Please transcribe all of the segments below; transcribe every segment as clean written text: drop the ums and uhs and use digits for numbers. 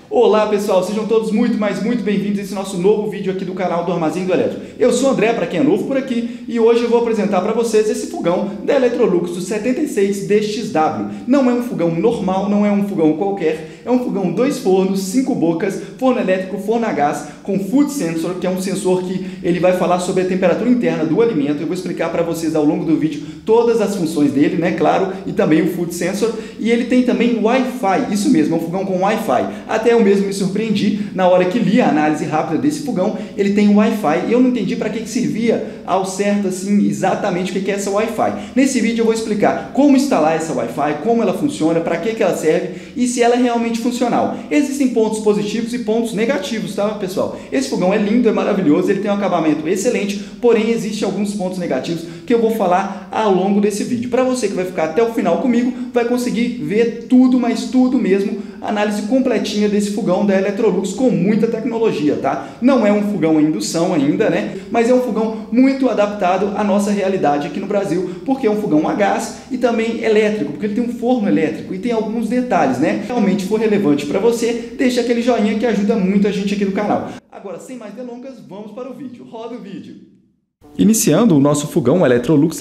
Olá pessoal, sejam todos muito bem-vindos a esse nosso novo vídeo aqui do canal do Armazém do Eletro. Eu sou o André, para quem é novo por aqui, e hoje eu vou apresentar para vocês esse fogão da Electrolux do 76DXW. Não é um fogão normal, não é um fogão qualquer, é um fogão 2 fornos, 5 bocas, forno elétrico, forno a gás, com Food Sensor, que é um sensor que ele vai falar sobre a temperatura interna do alimento. Eu vou explicar para vocês ao longo do vídeo todas as funções dele, né, claro, e também o Food Sensor. E ele tem também Wi-Fi, isso mesmo, é um fogão com Wi-Fi. Até eu mesmo me surpreendi na hora que li a análise rápida desse fogão. Ele tem Wi-Fi e eu não entendi para que servia ao certo assim exatamente o que é essa Wi-Fi. Nesse vídeo eu vou explicar como instalar essa Wi-Fi, como ela funciona, para que ela serve e se ela é realmente funcional. Existem pontos positivos e pontos negativos, tá, pessoal? Esse fogão é lindo, é maravilhoso, ele tem um acabamento excelente, porém existem alguns pontos negativos que eu vou falar ao longo desse vídeo. Para você que vai ficar até o final comigo, vai conseguir ver tudo, mas tudo mesmo, análise completinha desse fogão da Electrolux com muita tecnologia, tá? Não é um fogão a indução ainda, né? Mas é um fogão muito adaptado à nossa realidade aqui no Brasil, porque é um fogão a gás e também elétrico, porque ele tem um forno elétrico e tem alguns detalhes, né? Se realmente for relevante para você, deixa aquele joinha que ajuda muito a gente aqui no canal. Agora, sem mais delongas, vamos para o vídeo. Roda o vídeo. Iniciando o nosso fogão Electrolux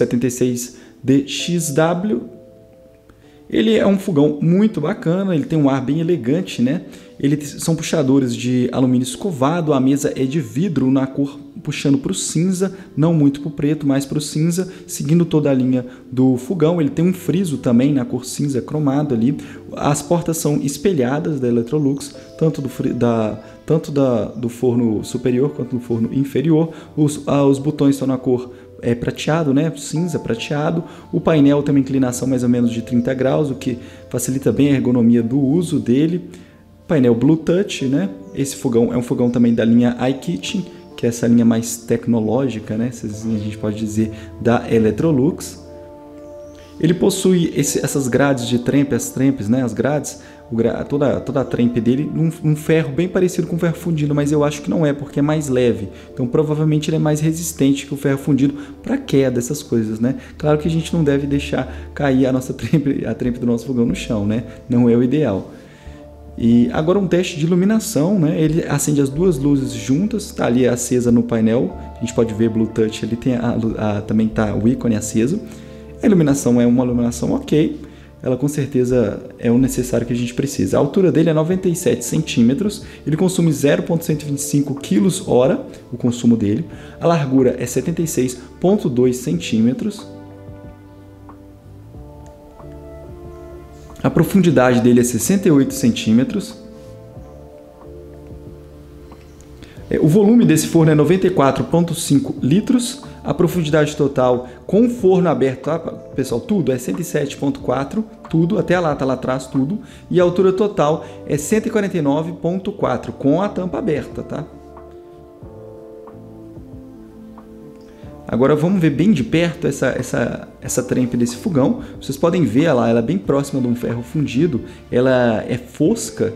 76DXW. Ele é um fogão muito bacana, ele tem um ar bem elegante, né? São puxadores de alumínio escovado, a mesa é de vidro na cor puxando para o cinza, não muito para o preto, mas para o cinza, seguindo toda a linha do fogão. Ele tem um friso também na cor cinza cromado ali. As portas são espelhadas da Electrolux, tanto do forno superior quanto do forno inferior. Os botões estão na cor prateado, né? Cinza prateado. O painel tem uma inclinação mais ou menos de 30 graus, o que facilita bem a ergonomia do uso dele. Painel Bluetooth, né? Esse fogão é um fogão também da linha iKitchen, que é essa linha mais tecnológica, né? A gente pode dizer da Electrolux. Ele possui essas grades de trempe, as trempes, né? As grades, toda a trempe dele, um ferro bem parecido com o ferro fundido, mas eu acho que não é, porque é mais leve. Então provavelmente ele é mais resistente que o ferro fundido para queda, essas coisas, né? Claro que a gente não deve deixar cair a trempe do nosso fogão no chão, né? Não é o ideal. E agora um teste de iluminação, né? Ele acende as duas luzes juntas, está ali acesa no painel. A gente pode ver Bluetooth, ele tem também está o ícone aceso. A iluminação é uma iluminação ok, ela com certeza é o necessário que a gente precisa. A altura dele é 97 centímetros, ele consome 0,125 kWh, o consumo dele. A largura é 76,2 centímetros. A profundidade dele é 68 centímetros. O volume desse forno é 94,5 litros. A profundidade total com o forno aberto, tá, pessoal? Tudo é 107,4, tudo, até a lata lá atrás, tudo. E a altura total é 149,4, com a tampa aberta, tá? Agora vamos ver bem de perto essa trempe desse fogão. Vocês podem ver ela é bem próxima de um ferro fundido. Ela é fosca,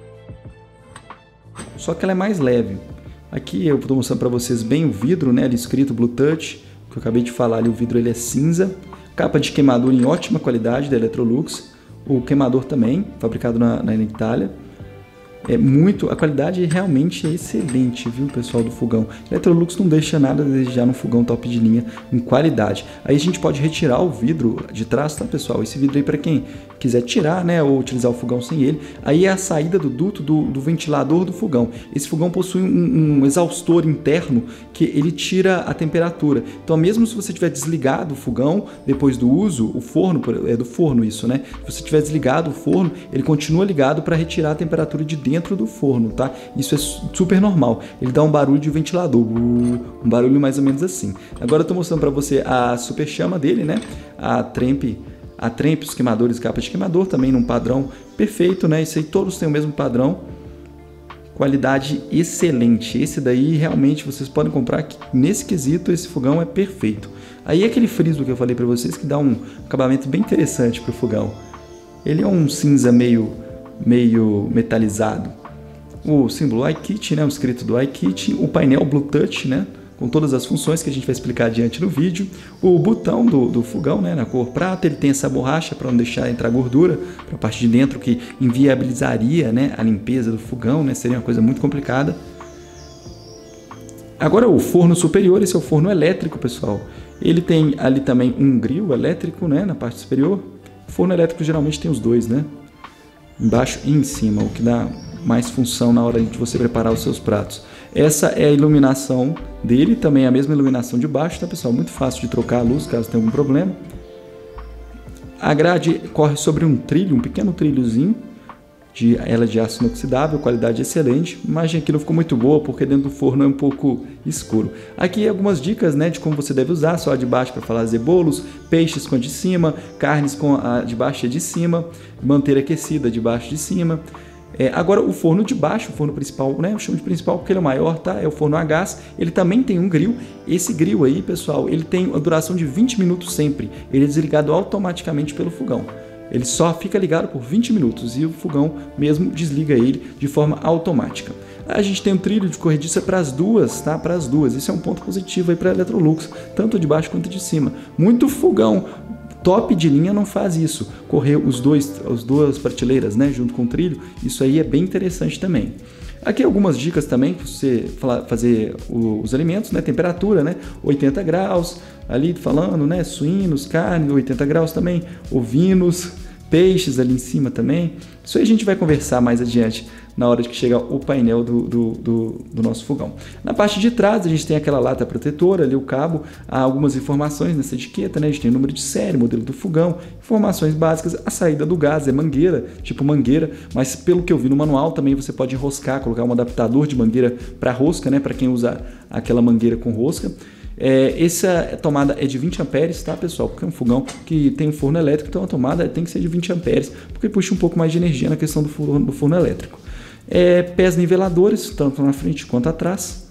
só que ela é mais leve. Aqui eu estou mostrando para vocês bem o vidro, né, ali escrito Bluetooth, que eu acabei de falar ali, o vidro ele é cinza. Capa de queimador em ótima qualidade da Electrolux. O queimador também, fabricado na Itália. A qualidade realmente é excelente, viu, pessoal, do fogão. Electrolux não deixa nada a desejar no fogão top de linha em qualidade. Aí a gente pode retirar o vidro de trás, tá, pessoal? Esse vidro aí para quem quiser tirar, né, ou utilizar o fogão sem ele. Aí é a saída do duto do ventilador do fogão. Esse fogão possui um exaustor interno que ele tira a temperatura. Então, mesmo se você tiver desligado o fogão depois do uso, o forno, é do forno isso, né? Se você tiver desligado o forno, ele continua ligado para retirar a temperatura de dentro do forno, tá? Isso é super normal. Ele dá um barulho de ventilador, um barulho mais ou menos assim. Agora eu tô mostrando para você a super chama dele, né? A trempe, os queimadores, capa de queimador também num padrão perfeito, né? Isso aí todos têm o mesmo padrão. Qualidade excelente. Esse daí realmente vocês podem comprar aqui. Nesse quesito esse fogão é perfeito. Aí aquele friso que eu falei para vocês que dá um acabamento bem interessante pro fogão. Ele é um cinza meio metalizado. O símbolo iKitchen, né, o escrito do iKitchen, o painel Bluetooth, né, com todas as funções que a gente vai explicar adiante no vídeo. O botão do fogão, né, na cor prata, ele tem essa borracha para não deixar entrar gordura para a parte de dentro, que inviabilizaria, né, a limpeza do fogão, né, seria uma coisa muito complicada. Agora o forno superior, esse é o forno elétrico, pessoal. Ele tem ali também um grill elétrico, né, na parte superior. O forno elétrico geralmente tem os dois, né, embaixo e em cima, o que dá mais função na hora de você preparar os seus pratos. Essa é a iluminação dele, também é a mesma iluminação de baixo, tá, pessoal? Muito fácil de trocar a luz caso tenha algum problema. A grade corre sobre um trilho, um pequeno trilhozinho, ela de aço inoxidável, qualidade excelente. A imagem aqui não ficou muito boa porque dentro do forno é um pouco escuro. Aqui algumas dicas, né, de como você deve usar, só a de baixo para fazer bolos, peixes com a de cima, carnes com a de baixo e a de cima, manteiga aquecida de baixo e de cima. Agora o forno de baixo, o forno principal, né, eu chamo de principal porque ele é maior, tá? É o forno a gás, ele também tem um grill. Esse grill aí, pessoal, ele tem a duração de 20 minutos sempre. Ele é desligado automaticamente pelo fogão. Ele só fica ligado por 20 minutos e o fogão mesmo desliga ele de forma automática. A gente tem um trilho de corrediça para as duas, tá? Para as duas. Isso é um ponto positivo aí para a Electrolux, tanto de baixo quanto de cima. Muito fogão top de linha não faz isso, correr as duas prateleiras, né, junto com o trilho. Isso aí é bem interessante também. Aqui algumas dicas também para você fazer os alimentos, né, temperatura, né, 80 graus, ali falando, né, suínos, carne, 80 graus também, ovinos, peixes ali em cima também. Isso aí a gente vai conversar mais adiante na hora que chegar o painel do nosso fogão. Na parte de trás a gente tem aquela lata protetora, ali o cabo, há algumas informações nessa etiqueta, né? A gente tem o número de série, modelo do fogão, informações básicas, a saída do gás é mangueira, tipo mangueira, mas pelo que eu vi no manual também você pode enroscar, colocar um adaptador de mangueira para rosca, né? Para quem usa aquela mangueira com rosca. Essa tomada é de 20 amperes, tá, pessoal? Porque é um fogão que tem um forno elétrico, então a tomada tem que ser de 20 amperes, porque puxa um pouco mais de energia na questão do forno elétrico. Pés niveladores, tanto na frente quanto atrás.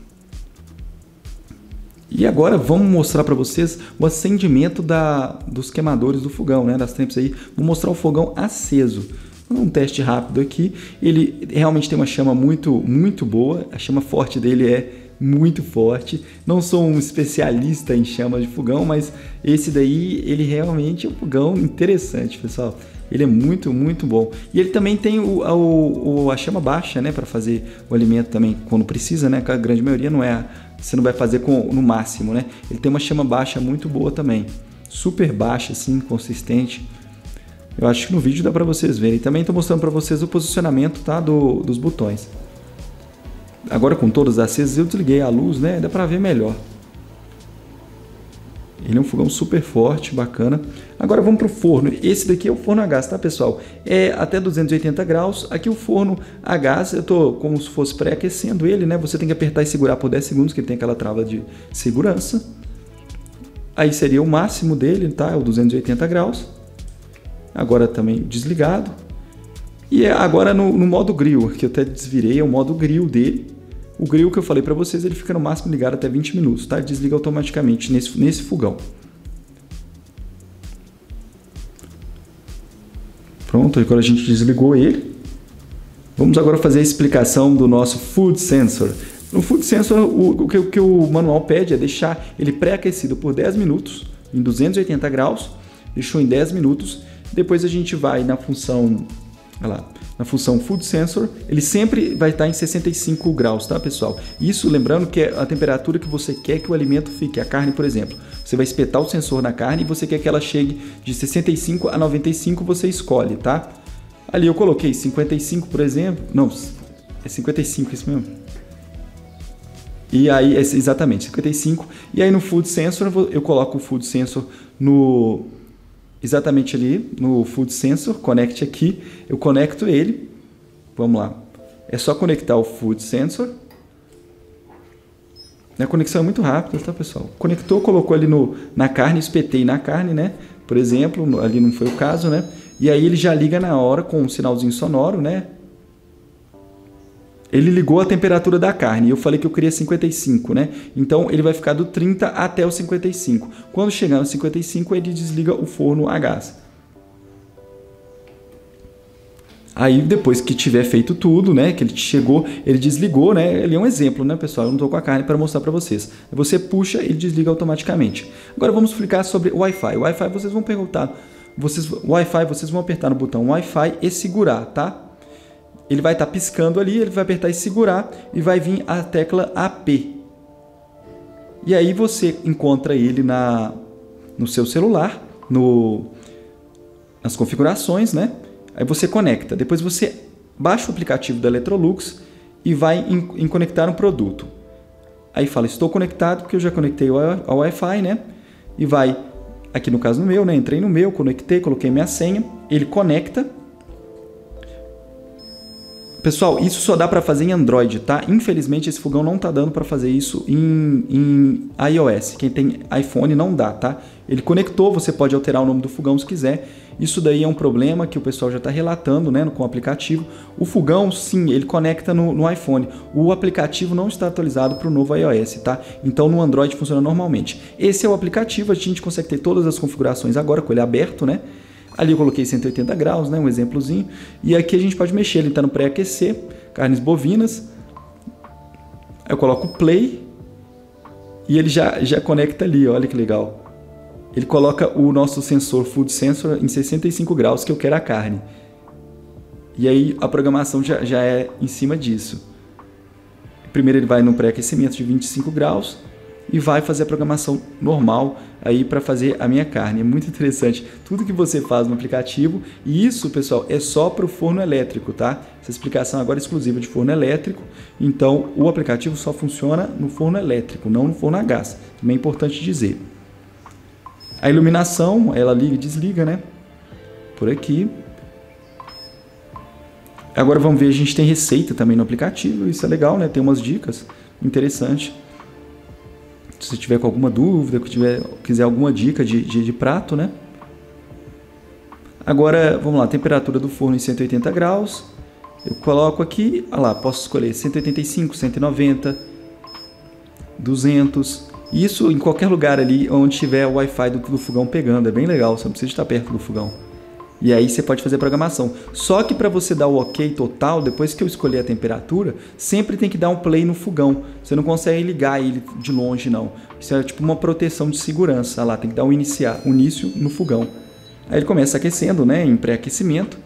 E agora vamos mostrar para vocês o acendimento dos queimadores do fogão, né, das tampas aí. Vou mostrar o fogão aceso. Um teste rápido aqui. Ele realmente tem uma chama muito, muito boa. A chama forte dele é muito forte. Não sou um especialista em chamas de fogão, mas esse daí, ele realmente é um fogão interessante, pessoal. Ele é muito, muito bom. E ele também tem a chama baixa, né, para fazer o alimento também quando precisa, né, que a grande maioria você não vai fazer no máximo, né. Ele tem uma chama baixa muito boa também. Super baixa, assim, consistente. Eu acho que no vídeo dá para vocês verem. Também estou mostrando para vocês o posicionamento, tá, dos botões. Agora com todas acesas eu desliguei a luz, né? Dá para ver melhor. Ele é um fogão super forte, bacana. Agora vamos para o forno. Esse daqui é o forno a gás, tá, pessoal? É até 280 graus. Aqui o forno a gás, eu tô como se fosse pré-aquecendo ele, né? Você tem que apertar e segurar por 10 segundos, que ele tem aquela trava de segurança. Aí seria o máximo dele, tá? É o 280 graus. Agora também desligado. E agora no modo grill, que eu até desvirei, é o modo grill dele. O grill que eu falei para vocês, ele fica no máximo ligado até 20 minutos, tá? Ele desliga automaticamente nesse fogão. Pronto, agora a gente desligou ele. Vamos agora fazer a explicação do nosso Food Sensor. No Food Sensor, o que o manual pede é deixar ele pré-aquecido por 10 minutos, em 280 graus. Deixou em 10 minutos. Depois a gente vai na função... Olha lá. Na função Food Sensor, ele sempre vai estar em 65 graus, tá, pessoal? Isso lembrando que é a temperatura que você quer que o alimento fique. A carne, por exemplo, você vai espetar o sensor na carne e você quer que ela chegue de 65 a 95, você escolhe, tá? Ali eu coloquei 55, por exemplo. Não, é 55, isso mesmo. E aí, exatamente, 55. E aí no Food Sensor, eu coloco o Food Sensor exatamente ali no Food Sensor, conecte aqui, eu conecto ele, vamos lá, é só conectar o Food Sensor, a conexão é muito rápida, tá, pessoal? Conectou, colocou ali na carne, espetei na carne, né, por exemplo, ali não foi o caso, né, e aí ele já liga na hora com um sinalzinho sonoro, né, ele ligou a temperatura da carne, eu falei que eu queria 55, né? Então ele vai ficar do 30 até o 55. Quando chegar no 55, ele desliga o forno a gás. Aí depois que tiver feito tudo, né, que ele chegou, ele desligou, né, ele é um exemplo, né, pessoal, eu não estou com a carne para mostrar para vocês. Você puxa, ele desliga automaticamente. Agora vamos explicar sobre o Wi-Fi. O Wi-Fi vocês vão perguntar, vocês vão apertar no botão Wi-Fi e segurar, tá? Ele vai estar piscando ali, ele vai apertar e segurar e vai vir a tecla AP. E aí você encontra ele no seu celular, nas configurações, né? Aí você conecta. Depois você baixa o aplicativo da Electrolux e vai em conectar um produto. Aí fala, estou conectado, porque eu já conectei ao Wi-Fi, né? E vai, aqui no caso no meu, né? Entrei no meu, conectei, coloquei minha senha, ele conecta. Pessoal, isso só dá para fazer em Android, tá? Infelizmente esse fogão não tá dando para fazer isso em iOS. Quem tem iPhone não dá, tá? Ele conectou, você pode alterar o nome do fogão se quiser. Isso daí é um problema que o pessoal já está relatando, né, com o aplicativo. O fogão, sim, ele conecta no iPhone. O aplicativo não está atualizado para o novo iOS, tá? Então no Android funciona normalmente. Esse é o aplicativo, a gente consegue ter todas as configurações agora com ele aberto, né? Ali eu coloquei 180 graus, né, um exemplozinho. E aqui a gente pode mexer, ele está no pré-aquecer, carnes bovinas. Aí eu coloco play e ele já conecta ali, olha que legal. Ele coloca o nosso sensor Food Sensor em 65 graus, que eu quero a carne. E aí a programação já é em cima disso. Primeiro ele vai no pré-aquecimento de 25 graus e vai fazer a programação normal aí para fazer a minha carne. É muito interessante tudo que você faz no aplicativo. E isso, pessoal, é só para o forno elétrico, tá? Essa explicação agora é exclusiva de forno elétrico. Então o aplicativo só funciona no forno elétrico, não no forno a gás. Também é importante dizer. A iluminação, ela liga e desliga, né? Por aqui. Agora vamos ver, a gente tem receita também no aplicativo. Isso é legal, né? Tem umas dicas interessantes. Se você tiver com alguma dúvida, quiser alguma dica de prato, né? Agora, vamos lá, temperatura do forno em 180 graus. Eu coloco aqui, olha lá, posso escolher 185, 190, 200. Isso em qualquer lugar ali onde tiver o Wi-Fi do fogão pegando. É bem legal, você não precisa estar perto do fogão. E aí você pode fazer a programação. Só que para você dar o ok total, depois que eu escolher a temperatura, sempre tem que dar um play no fogão. Você não consegue ligar ele de longe, não. Isso é tipo uma proteção de segurança. Olha lá, tem que dar o início no fogão. Aí ele começa aquecendo, né, em pré-aquecimento.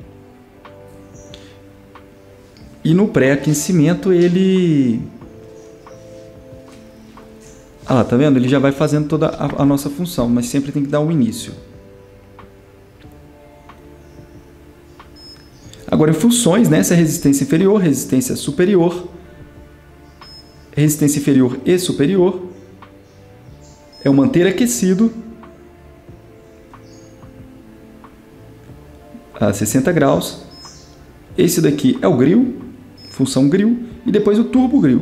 E no pré-aquecimento ele... Ah lá, tá vendo? Ele já vai fazendo toda a nossa função, mas sempre tem que dar um início. Agora, em funções, né? Essa é resistência inferior, resistência superior, resistência inferior e superior, é o manter aquecido a 60 graus. Esse daqui é o grill, função grill, e depois o turbo grill.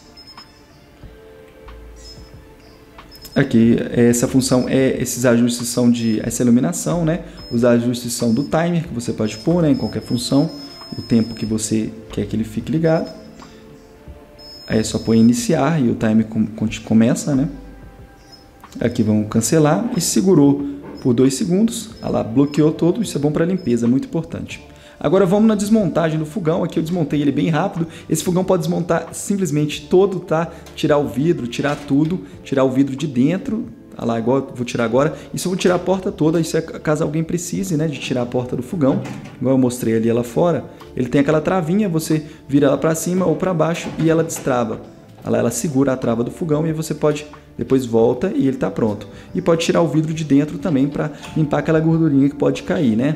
Aqui, essa função esses ajustes são essa iluminação, né? Os ajustes são do timer, que você pode pôr, né, em qualquer função, o tempo que você quer que ele fique ligado. Aí é só pôr iniciar e o timer começa, né? Aqui vamos cancelar e segurou por 2 segundos. Olha lá, bloqueou todo, isso é bom para limpeza, muito importante. Agora vamos na desmontagem do fogão. Aqui eu desmontei ele bem rápido. Esse fogão pode desmontar simplesmente todo, tá? Tirar o vidro, tirar tudo, tirar o vidro de dentro. Olha lá, igual eu vou tirar agora. Isso eu vou tirar a porta toda, isso é caso alguém precise, né, de tirar a porta do fogão. Igual eu mostrei ali ela fora. Ele tem aquela travinha, você vira ela para cima ou para baixo e ela destrava. Olha lá, ela segura a trava do fogão e você pode... Depois volta e ele está pronto. E pode tirar o vidro de dentro também para limpar aquela gordurinha que pode cair, né?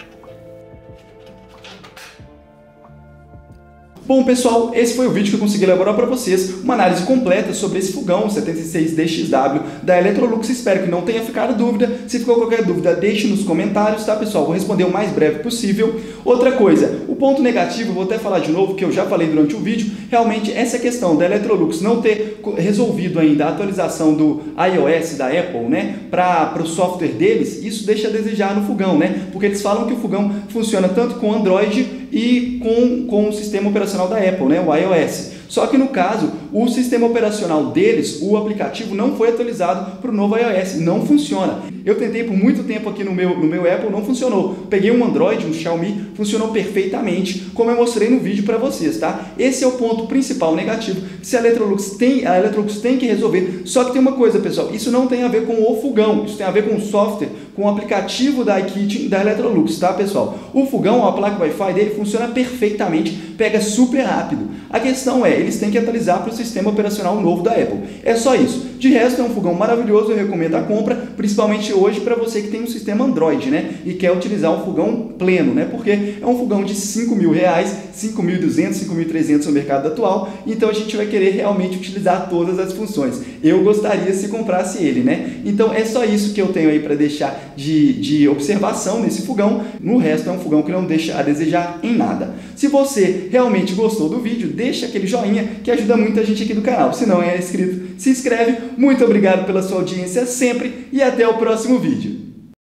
Bom, pessoal, esse foi o vídeo que eu consegui elaborar para vocês, uma análise completa sobre esse fogão 76DXW da Electrolux. Espero que não tenha ficado dúvida. Se ficou qualquer dúvida, deixe nos comentários, tá, pessoal? Vou responder o mais breve possível. Outra coisa, o ponto negativo, vou até falar de novo, que eu já falei durante o vídeo, realmente essa questão da Electrolux não ter resolvido ainda a atualização do iOS da Apple, né, para o software deles, isso deixa a desejar no fogão, né? Porque eles falam que o fogão funciona tanto com Android e com o sistema operacional da Apple, né, o iOS. Só que no caso, o sistema operacional deles, o aplicativo não foi atualizado para o novo iOS, não funciona. Eu tentei por muito tempo aqui no meu Apple, não funcionou. Peguei um Android, um Xiaomi, funcionou perfeitamente, como eu mostrei no vídeo para vocês, tá? Esse é o ponto principal negativo que a Electrolux tem que resolver. Só que tem uma coisa, pessoal, isso não tem a ver com o fogão, isso tem a ver com o software, com o aplicativo da iKitchen da Electrolux, tá, pessoal? O fogão, a placa Wi-Fi dele funciona perfeitamente, pega super rápido. A questão é, eles têm que atualizar para o sistema operacional novo da Apple. É só isso. De resto, é um fogão maravilhoso, eu recomendo a compra, principalmente hoje para você que tem um sistema Android, né? E quer utilizar um fogão pleno, né? Porque é um fogão de R$5.000, R$5.200, R$5.300 no mercado atual, então a gente vai querer realmente utilizar todas as funções. Eu gostaria se comprasse ele, né? Então é só isso que eu tenho aí para deixar de observação nesse fogão. No resto é um fogão que não deixa a desejar em nada. Se você realmente gostou do vídeo, deixa aquele joinha que ajuda muita gente aqui do canal. Se não é inscrito, se inscreve. Muito obrigado pela sua audiência sempre e até o próximo vídeo.